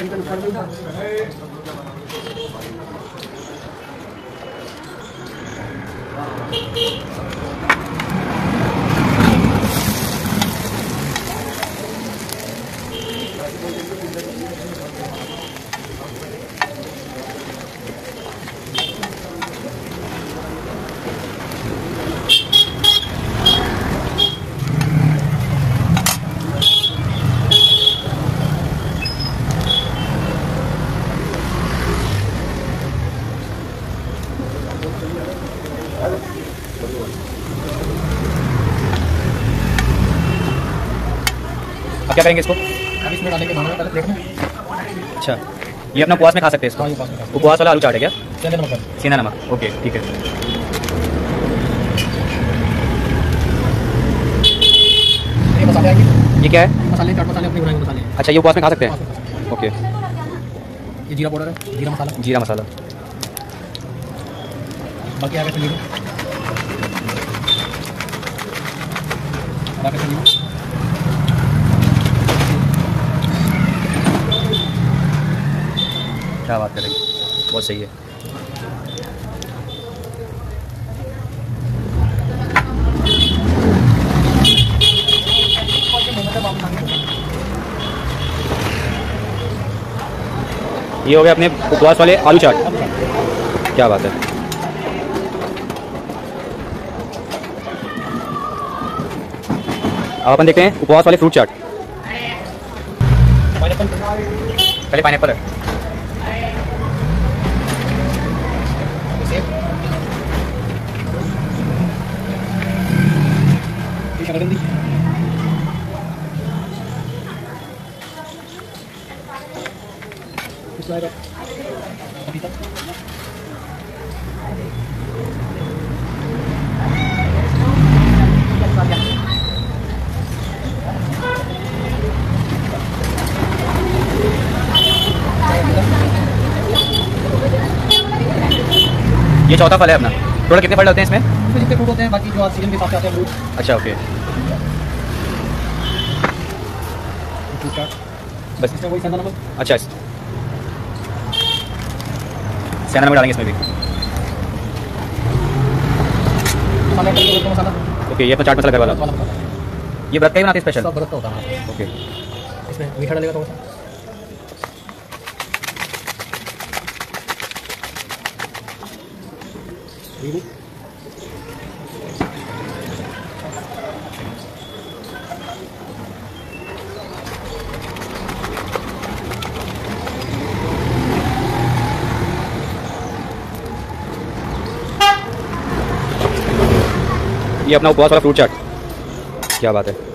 अब क्या करेंगे इसको? अब इसमें डालेंगे दाना, पहले देखना। अच्छा, ये अपना उपवास में खा सकते हैं इसको? उपवास वाला आलू चाट है क्या? सेंधा नमक, ओके ठीक है। ये मसाले आएंगे। ये क्या है? मसाले, चाट मसाले अपने बनाए मसाले। अच्छा, ये उपवास में खा सकते हैं? ओके। ये जीरा पाउडर है, जीरा मसाला। जीरा मसाला। बाकी आगे से क्या बात करेंगे, बहुत सही है। ये हो गया अपने उपवास वाले आलू चाट। क्या बात है। अब अपन देखते हैं उपवास वाले फ्रूट चाट। पहले पाइनएप्पल है। ये चौथा फल है अपना। टोटल कितने फल होते हैं इसमें? जितने फ्रूट होते हैं, बाकी जो सीजन के हिसाब से आते हैं फ्रूट। अच्छा, ओके। बस इसमें वही सेंधा नमक। अच्छा, सेंधा नमक डालेंगे इसमें भी। मसाला। ओके, ये अपना चाट मसाला घर वाला। ये व्रत का ही बनाते हैं स्पेशल? सब व्रत का होता है। ओके। इसमें मीठा डालेगा थोड़ा सा। ये अपना उपवास वाला फ्रूट चाट। क्या बात है।